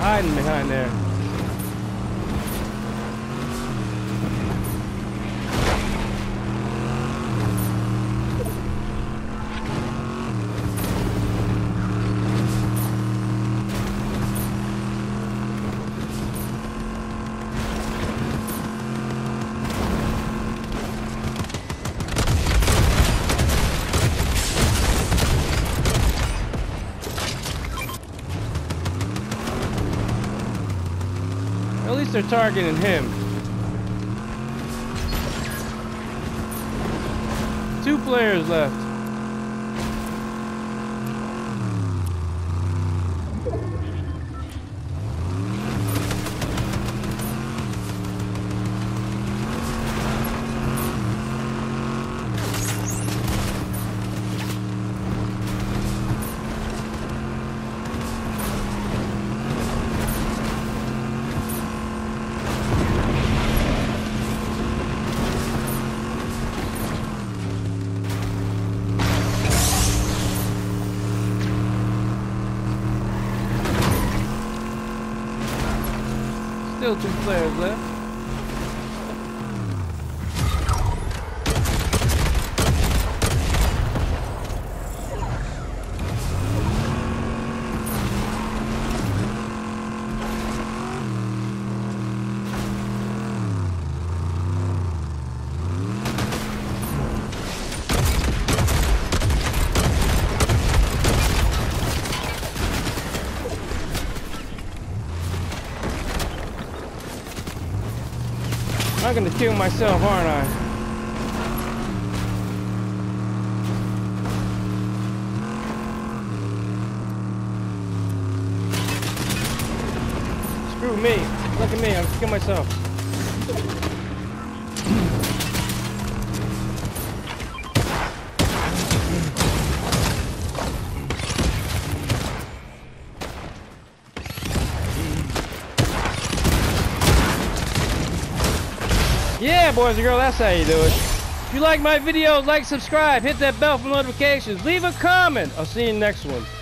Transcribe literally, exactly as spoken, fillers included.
hiding behind there. At least they're targeting him. Two players left. Still two players left. I'm gonna kill myself, aren't I? Screw me. Look at me, I'm gonna kill myself. Yeah, boys and girls, that's how you do it. If you like my videos, like, subscribe, hit that bell for notifications, leave a comment. I'll see you in the next one.